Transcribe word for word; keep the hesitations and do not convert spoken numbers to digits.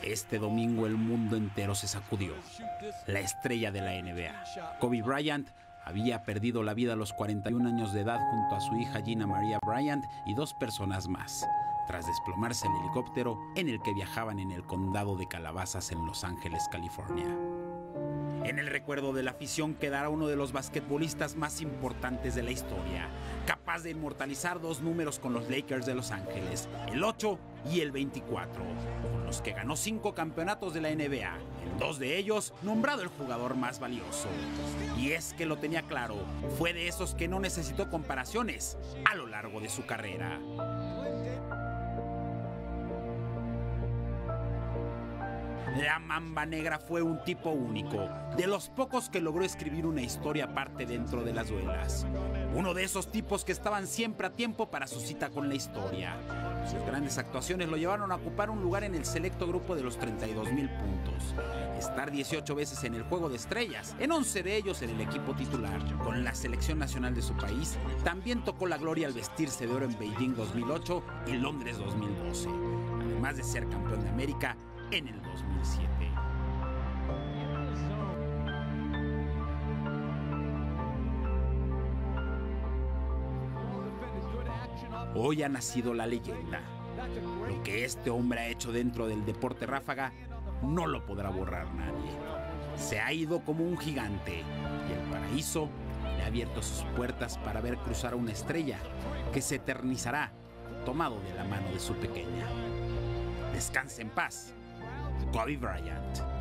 Este domingo el mundo entero se sacudió. La estrella de la N B A, Kobe Bryant, había perdido la vida a los cuarenta y un años de edad junto a su hija Gina Maria Bryant y dos personas más, tras desplomarse el helicóptero en el que viajaban en el condado de Calabasas en Los Ángeles, California. En el recuerdo de la afición quedará uno de los basquetbolistas más importantes de la historia, capaz de inmortalizar dos números con los Lakers de Los Ángeles, el ocho y el veinticuatro, con los que ganó cinco campeonatos de la N B A, en dos de ellos nombrado el jugador más valioso. Y es que lo tenía claro, fue de esos que no necesitó comparaciones a lo largo de su carrera. La Mamba Negra fue un tipo único, de los pocos que logró escribir una historia aparte dentro de las duelas. Uno de esos tipos que estaban siempre a tiempo para su cita con la historia. Sus grandes actuaciones lo llevaron a ocupar un lugar en el selecto grupo de los treinta y dos mil puntos. Estar dieciocho veces en el Juego de Estrellas, en once de ellos en el equipo titular. Con la selección nacional de su país, también tocó la gloria al vestirse de oro en Beijing dos mil ocho y Londres dos mil doce. Además de ser campeón de América en el dos mil siete. Hoy ha nacido la leyenda. Lo que este hombre ha hecho dentro del deporte ráfaga no lo podrá borrar nadie. Se ha ido como un gigante y el paraíso le ha abierto sus puertas para ver cruzar a una estrella que se eternizará tomado de la mano de su pequeña. Descanse en paz, Kobe Bryant.